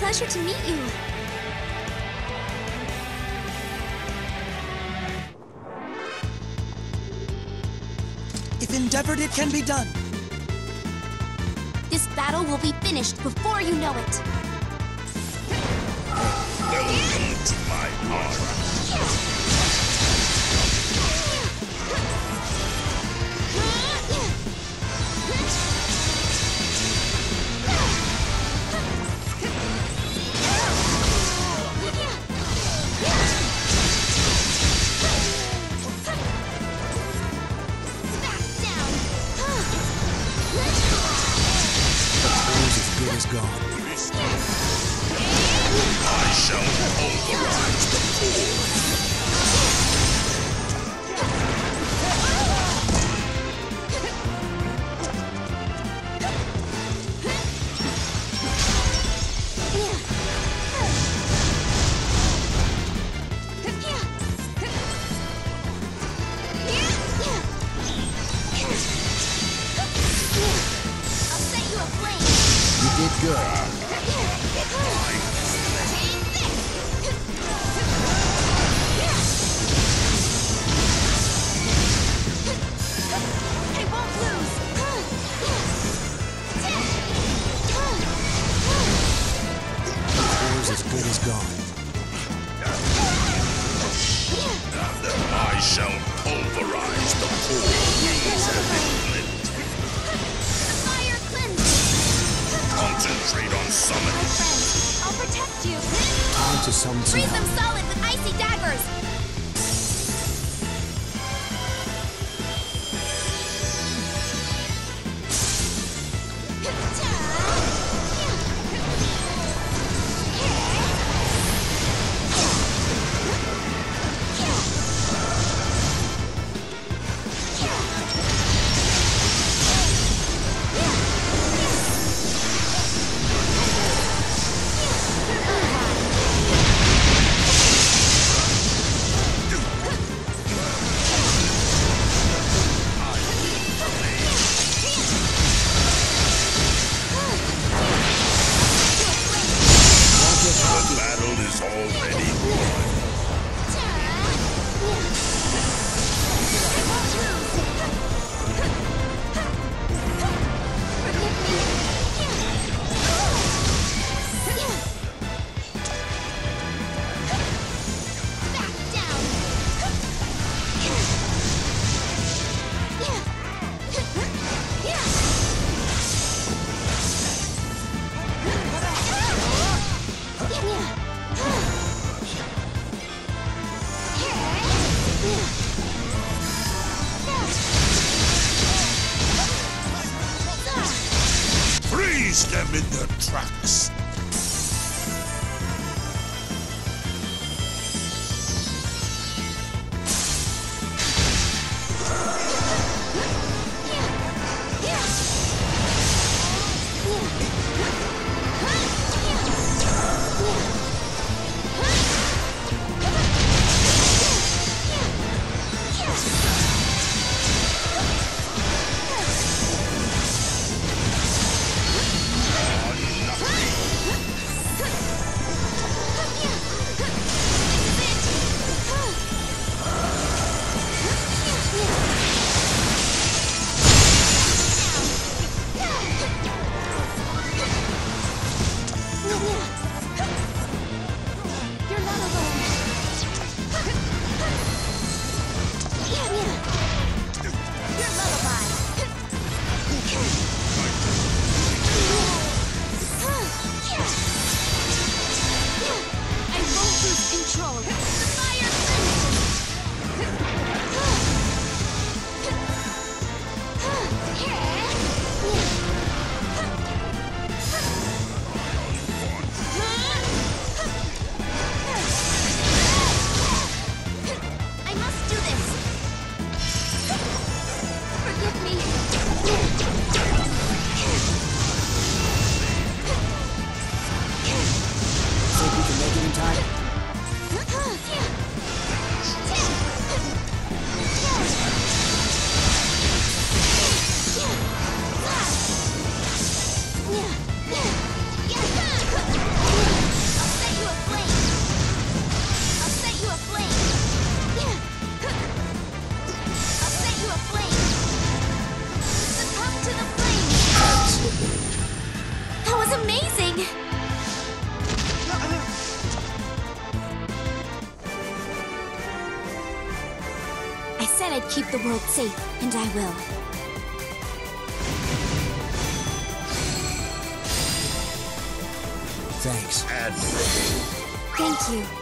pleasure to meet you. If endeavored, it can be done. This battle will be finished before you know it. Welcome to my heart. Is gone. I shall pulverize the core. I'll set you aflame. You did good. I won't lose. Core's as good as gone. I shall pulverize the core. Wings have been flint. The fire cleanses. Concentrate on My summoning. friend, I'll protect you. Time to summon some Freeze them help. solid with icy daggers. The battle is already won. Freeze them in their tracks. Nothing said I'd keep the world safe, and I will. Thanks. Admirable. Thank you.